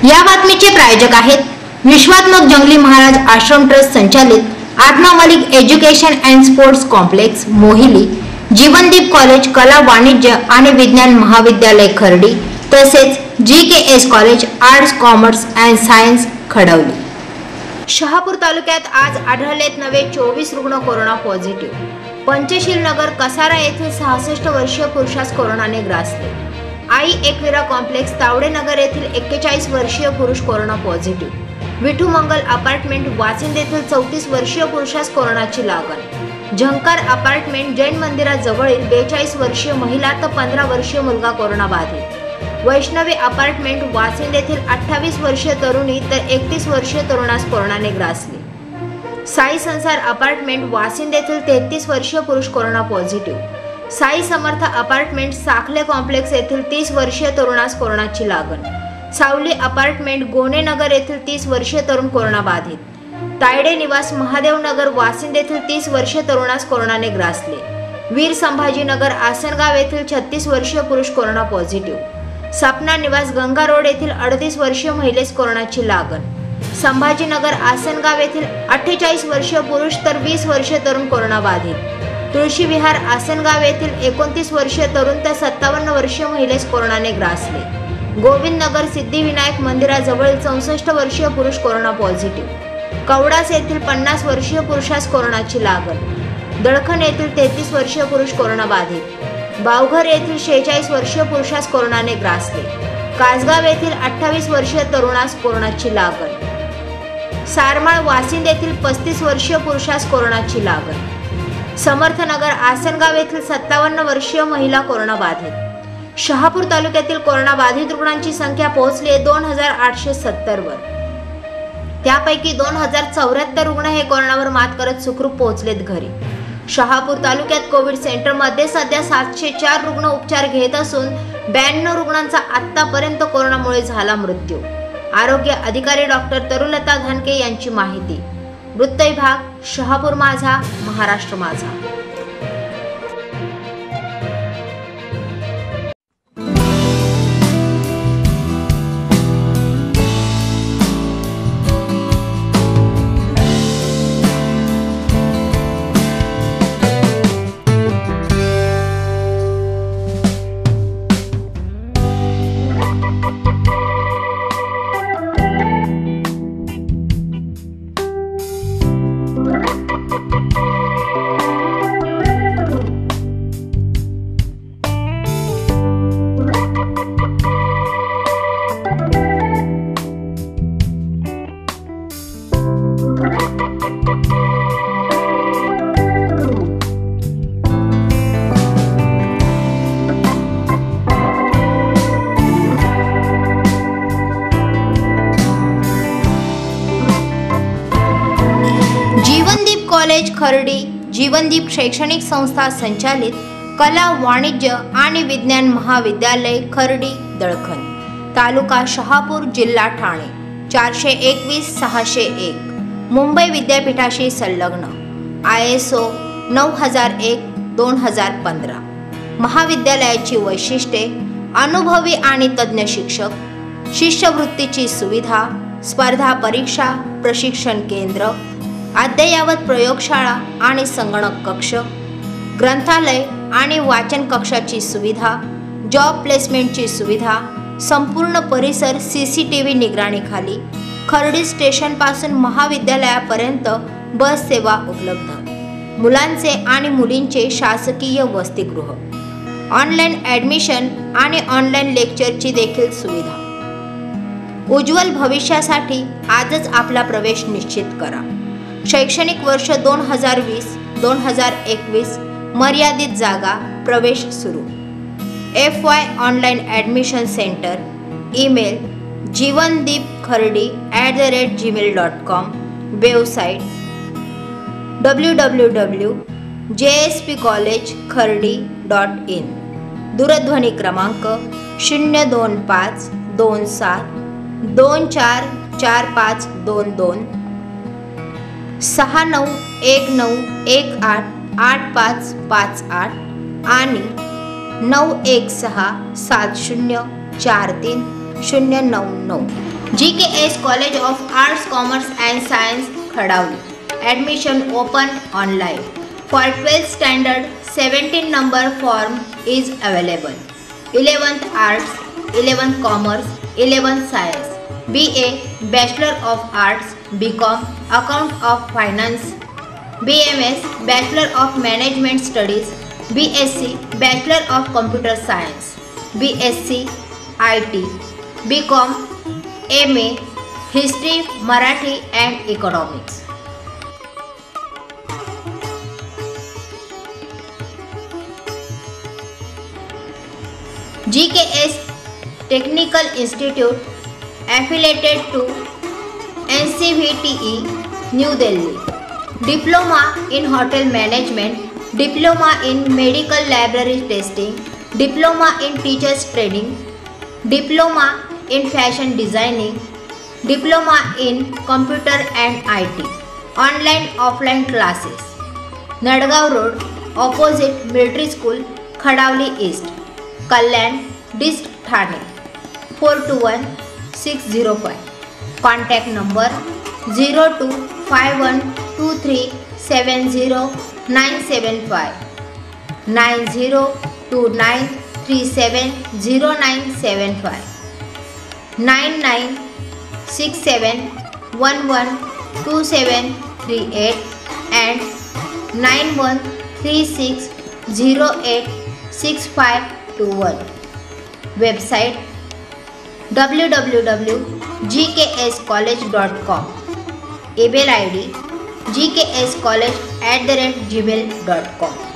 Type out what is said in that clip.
या बातमीचे प्रायोजक आहेत विश्वात्मक जंगली महाराज आश्रम ट्रस्ट संचालित Atma Malik education and sports complex Mohili, Jeevandeep college कला वाणिज्य आणि विज्ञान महाविद्यालय खर्डी तसेच GKS college arts commerce and science Khadavli. Shahapur तालुक्यात आज आढळलेत नवे 24 रुग्ण कोरोना पॉझिटिव्ह। पंचशील नगर कसारा येथील 66 वर्षीय पुरुषास कोरोनाने ग्रासले। आई एकविरा कॉम्प्लेक्स तावडे नगर येथील 41 वर्षीय पुरुष corona positive. Vithu Mangal apartment Vasind येथील 34 वर्षीय पुरुषास कोरोनाची लागण। झंकार अपार्टमेंट जैन मंदिराजवळील 42 वर्षीय महिला तर 15 वर्षीय मुलगा कोरोना बाधित। वैष्णवी अपार्टमेंट वासिंद येथील 28 वर्षीय तरुणी तर 31 वर्षीय तरुणास कोरोनाने ग्रासले। साई संसार अपार्टमेंट वासिंद येथील 33 वर्षीय पुरुष corona positive. Sai Samarth apartment Sakhale complex येथील 30 वर्षीय तरुणास कोरोनाची लागण। सावली अपार्टमेंट गोणे नगर येथील 30 वर्षीय तरुण कोरोना बाधित। तायडे निवास महादेव नगर वासिंद येथील 30 वर्षीय तरुणास कोरोनाने ग्रासले। वीर संभाजी नगर आसनगाव येथील 36 वर्षीय पुरुष कोरोना पॉझिटिव्ह। सपना निवास गंगा रोड येथील 38 वर्षीय महिलेस कोरोनाची लागण। संभाजीनगर आसनगाव येथील 48 वर्षीय पुरुष तर 20 वर्षीय तरुण कोरोना बाधित। तुळशी विहार आसनगाव येथील 29 वर्षीय तरुण तर 57 वर्षीय महिलेस कोरोनाने ग्रासले। गोविंद नगर सिद्धिविनायक मंदिराजवळील 64 वर्षीय पुरुष कोरोना पॉझिटिव्ह। कवडास येथील 50 वर्षीय पुरुषास कोरोनाची लागण। दळखन येथील 33 वर्षीय पुरुष कोरोना बाधित। बावघर येथील 46 वर्षीय पुरुषास कोरोनाने ग्रासले। कासगाव येथील 28 वर्षीय तरुणास कोरोनाची लागण। सारमाळ वासिंद येथील 35 वर्षीय पुरुषास कोरोनाची लागण। समर्थनगर आसनगाव येथील 57 वर्षीय महिला कोरोना बाधित। शहापूर तालुक्यातील कोरोना बाधित रुग्णांची संख्या पोहोचली आहे 2870 वर। त्यापैकी 2074 रुग्ण हे कोरोनावर मात करत सुखरूप पोहोचलेत घरी। शहापूर तालुक्यात कोविड सेंटर मध्ये सध्या 704 रुग्ण उपचार घेत असून 92 रुग्णांचा आतापर्यंत कोरोनामुळे झाला मृत्यू। आरोग्य अधिकारी डॉक्टर तरुलता धानके यांची माहिती। वृत्त विभाग शहापूर माझा, महाराष्ट्र माझा। जीवनदीप कॉलेज खर्डी, जीवनदीप शैक्षणिक संस्था संचालित कला वाणिज्य आणि विज्ञान महाविद्यालय खर्डी दळखन, तालुका शहापूर, जिल्हा ठाणे, 421-601, मुंबई विद्यापीठाशी संलग्न, ISO 9001-2015। महाविद्यालयाची वैशिष्ट्ये: अनुभवी आणि तज्ञ शिक्षक, शिष्यवृत्तीची सुविधा, स्पर्धा परीक्षा प्रशिक्षण केंद्र, अद्ययावत प्रयोगशाळा आणि संगणक कक्ष, ग्रंथालय आणि वाचन कक्षाची सुविधा, जॉब प्लेसमेंटची सुविधा, संपूर्ण परिसर CCTV निगराणीखाली। खर्डी स्टेशन पासून महाविद्यालयापर्यंत बस सेवा उपलब्ध। मुलांचे आणि मुलींचे शासकीय वसतिगृह, ऑनलाईन ॲडमिशन आणि ऑनलाईन लेक्चरची देखील सुविधा। उज्ज्वल भविष्यासाठी आजच आपला प्रवेश निश्चित करा। शैक्षणिक वर्ष 2020-2021, मर्यादित जागा, प्रवेश सुरू। FY online admission centre, email jivandeepkhardi@gmail.com, website www.jspcollegekhardi.in, दूरध्वनी क्रमांक 02527244522, 6919188558 आणि 9167043099। GKS College of Arts, Commerce and Science, Khadauli. Admission open online. For 12th standard, 17 number form is available. 11th Arts, 11th Commerce, 11th Science. BA Bachelor of Arts, BCom Account of Finance, BMS Bachelor of Management Studies, BSc Bachelor of Computer Science, BSc IT, BCom MA History, Marathi and Economics. GKS Technical Institute affiliated to NCVTE, New Delhi. Diploma in Hotel Management, Diploma in Medical Laboratory Testing, Diploma in Teachers Training, Diploma in Fashion Designing, Diploma in Computer and IT. Online offline classes. Nadgaon Road, opposite Military School, Khadauli East, Kalyan, District, Thane, 421605. Contact number 0251237095, 9029370975, 9967112738 and 9136086521. Website www.gkscollege.com. Email ID gkscollege@gmail.com.